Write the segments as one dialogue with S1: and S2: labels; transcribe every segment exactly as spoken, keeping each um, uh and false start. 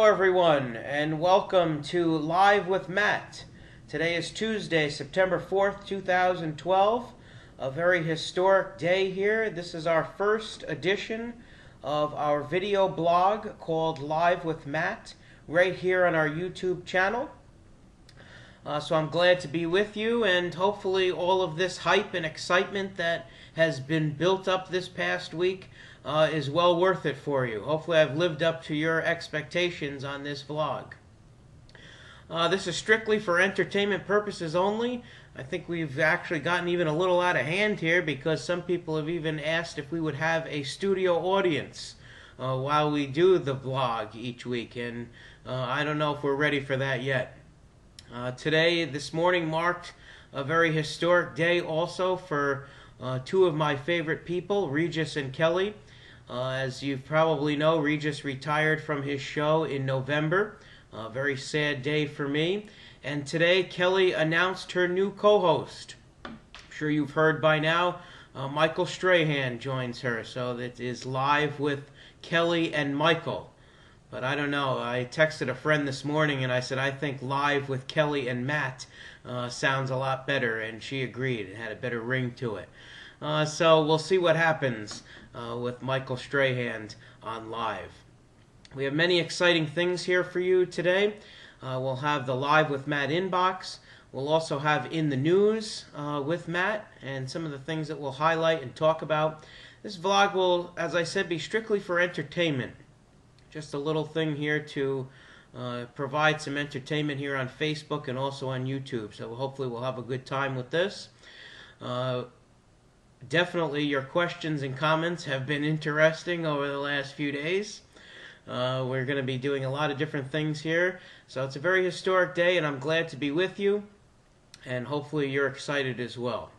S1: everyone, and welcome to Live with Matt. Today is Tuesday, September fourth, two thousand twelve. A very historic day here. This is our first edition of our video blog called Live with Matt, right here on our YouTube channel. Uh, so I'm glad to be with you, and hopefully all of this hype and excitement that has been built up this past week uh, is well worth it for you. Hopefully I've lived up to your expectations on this vlog. Uh, this is strictly for entertainment purposes only. I think we've actually gotten even a little out of hand here, because some people have even asked if we would have a studio audience uh, while we do the vlog each week, and uh, I don't know if we're ready for that yet. Uh, today, this morning, marked a very historic day also for uh, two of my favorite people, Regis and Kelly. Uh, as you probably know, Regis retired from his show in November. A very sad day for me. And today, Kelly announced her new co-host. I'm sure you've heard by now, uh, Michael Strahan joins her. So that is Live with Kelly and Michael. But I don't know, I texted a friend this morning and I said, I think Live with Kelly and Matt uh, sounds a lot better, and she agreed. It had a better ring to it. Uh, so we'll see what happens uh, with Michael Strahan on Live. We have many exciting things here for you today. Uh, we'll have the Live with Matt inbox. We'll also have In the News uh, with Matt, and some of the things that we'll highlight and talk about. This vlog will, as I said, be strictly for entertainment. Just a little thing here to uh, provide some entertainment here on Facebook and also on YouTube. So hopefully we'll have a good time with this. Uh, definitely your questions and comments have been interesting over the last few days. Uh, we're going to be doing a lot of different things here. So it's a very historic day, and I'm glad to be with you. And hopefully you're excited as well.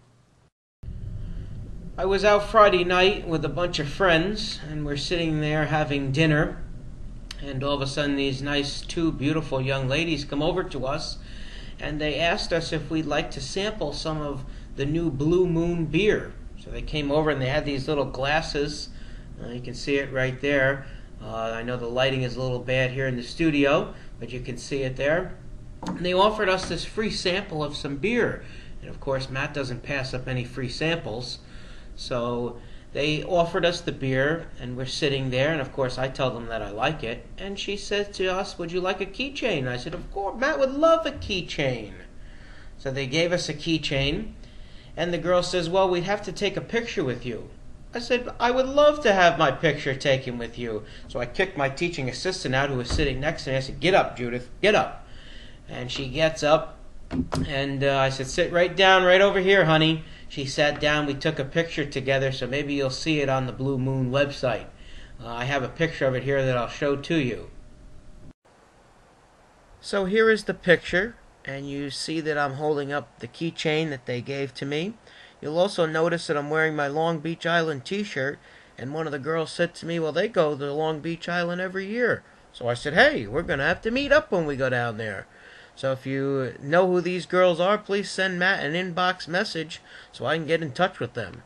S1: I was out Friday night with a bunch of friends, and we're sitting there having dinner. And all of a sudden, these nice two beautiful young ladies come over to us, and they asked us if we'd like to sample some of the new Blue Moon beer. So they came over and they had these little glasses. Uh, you can see it right there. Uh, I know the lighting is a little bad here in the studio, but you can see it there. And they offered us this free sample of some beer. And of course, Matt doesn't pass up any free samples. So they offered us the beer, and we're sitting there, and of course I tell them that I like it. And she said to us, would you like a keychain? I said, of course, Matt would love a keychain. So they gave us a keychain, and the girl says, well, we have to take a picture with you. I said, I would love to have my picture taken with you. So I kicked my teaching assistant out, who was sitting next to me. I said, get up, Judith, get up. And she gets up, and uh, I said, sit right down, right over here, honey. She sat down, we took a picture together, so maybe you'll see it on the Blue Moon website. Uh, I have a picture of it here that I'll show to you. So here is the picture, and you see that I'm holding up the keychain that they gave to me. You'll also notice that I'm wearing my Long Beach Island t-shirt, and one of the girls said to me, well, they go to Long Beach Island every year. So I said, hey, we're going to have to meet up when we go down there. So if you know who these girls are, please send Matt an inbox message so I can get in touch with them.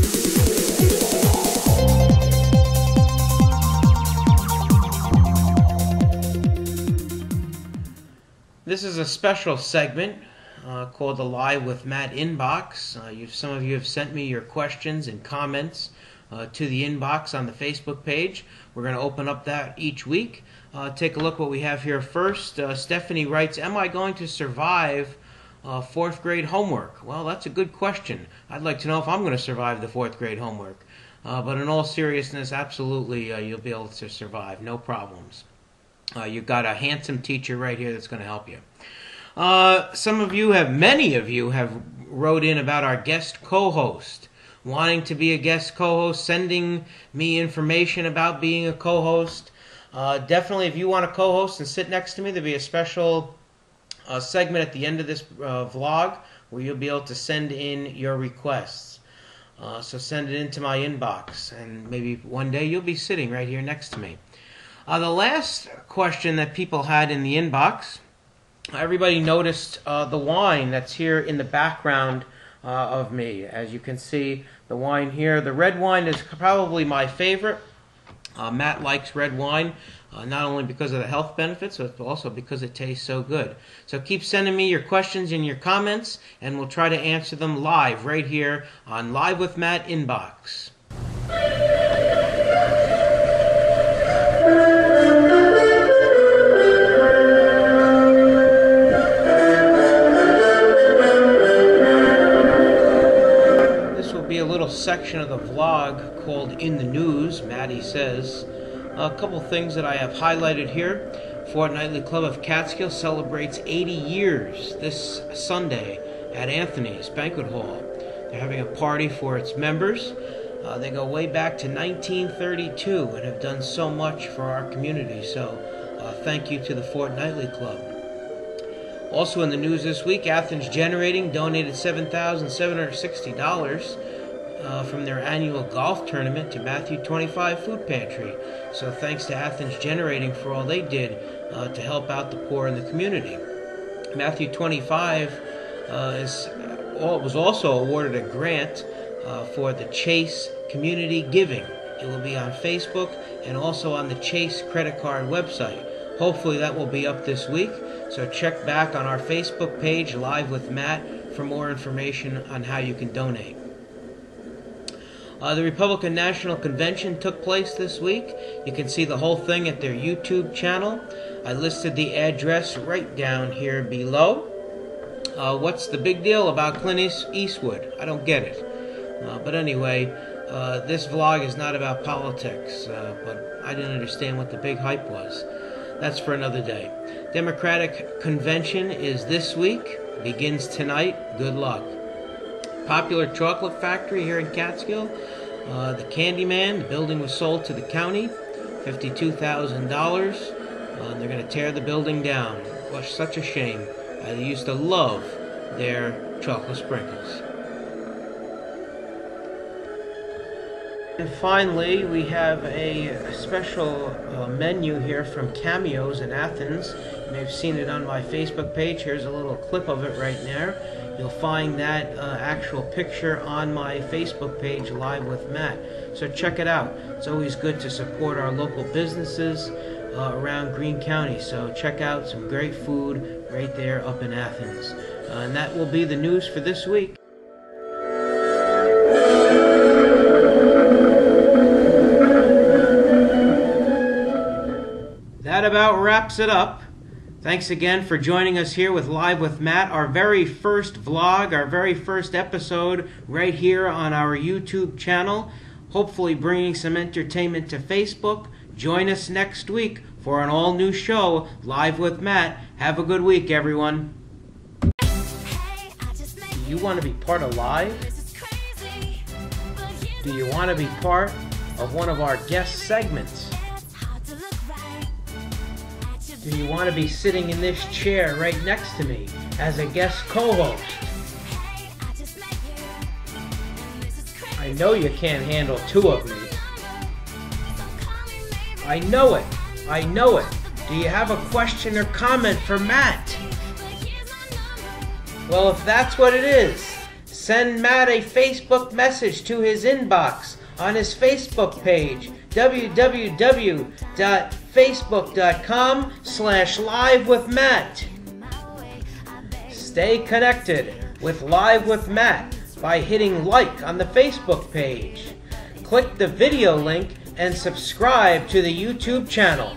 S1: This is a special segment uh, called the Live with Matt inbox. Uh, you've, some of you have sent me your questions and comments uh, to the inbox on the Facebook page. We're going to open up that each week. Uh, take a look what we have here first. Uh, Stephanie writes, am I going to survive uh, fourth grade homework? Well, that's a good question. I'd like to know if I'm going to survive the fourth grade homework. Uh, but in all seriousness, absolutely uh, you'll be able to survive. No problems. Uh, you've got a handsome teacher right here that's going to help you. Uh, some of you have, many of you have wrote in about our guest co-host. Wanting to be a guest co-host, sending me information about being a co-host. Uh, definitely, if you want to co-host and sit next to me, there'll be a special uh, segment at the end of this uh, vlog where you'll be able to send in your requests. Uh, so send it into my inbox, and maybe one day you'll be sitting right here next to me. Uh, the last question that people had in the inbox, everybody noticed uh, the wine that's here in the background uh, of me. As you can see, the wine here, the red wine is probably my favorite. Uh, Matt likes red wine, uh, not only because of the health benefits, but also because it tastes so good. So keep sending me your questions and your comments, and we'll try to answer them live right here on Live with Matt Inbox. Be a little section of the vlog called In the News, Maddie Says. A couple things that I have highlighted here. Fortnightly Club of Catskill celebrates eighty years this Sunday at Anthony's Banquet Hall. They're having a party for its members. Uh, they go way back to nineteen thirty-two and have done so much for our community, so uh, thank you to the Fortnightly Club. Also in the news this week, Athens Generating donated seven thousand seven hundred sixty dollars Uh, from their annual golf tournament to Matthew twenty-five Food Pantry. So thanks to Athens Generating for all they did uh, to help out the poor in the community. Matthew twenty-five uh, is, uh, was also awarded a grant uh, for the Chase Community Giving. It will be on Facebook and also on the Chase credit card website. Hopefully that will be up this week, so check back on our Facebook page, Live with Matt, for more information on how you can donate. Uh, the Republican National Convention took place this week. You can see the whole thing at their YouTube channel. I listed the address right down here below. Uh, what's the big deal about Clint Eastwood? I don't get it. Uh, but anyway, uh, this vlog is not about politics, uh, but I didn't understand what the big hype was. That's for another day. Democratic Convention is this week, begins tonight. Good luck. Popular Chocolate Factory here in Catskill. Uh, the Candyman, the building was sold to the county, fifty-two thousand dollars. Uh, they're going to tear the building down. It was such a shame. I used to love their chocolate sprinkles. And finally, we have a special uh, menu here from Cameos in Athens. You may have seen it on my Facebook page. Here's a little clip of it right there. You'll find that uh, actual picture on my Facebook page, Live with Matt. So check it out. It's always good to support our local businesses uh, around Greene County. So check out some great food right there up in Athens. Uh, and that will be the news for this week. That about wraps it up. Thanks again for joining us here with Live with Matt, our very first vlog, our very first episode right here on our YouTube channel. Hopefully bringing some entertainment to Facebook. Join us next week for an all-new show, Live with Matt. Have a good week, everyone. Do you want to be part of Live? Do you want to be part of one of our guest segments? Do you want to be sitting in this chair right next to me as a guest co-host? I know you can't handle two of me. I know it. I know it. Do you have a question or comment for Matt? Well, if that's what it is, send Matt a Facebook message to his inbox on his Facebook page, w w w dot facebook dot com slash live with Matt. Stay connected with Live with Matt by hitting like on the Facebook page. Click the video link and subscribe to the YouTube channel.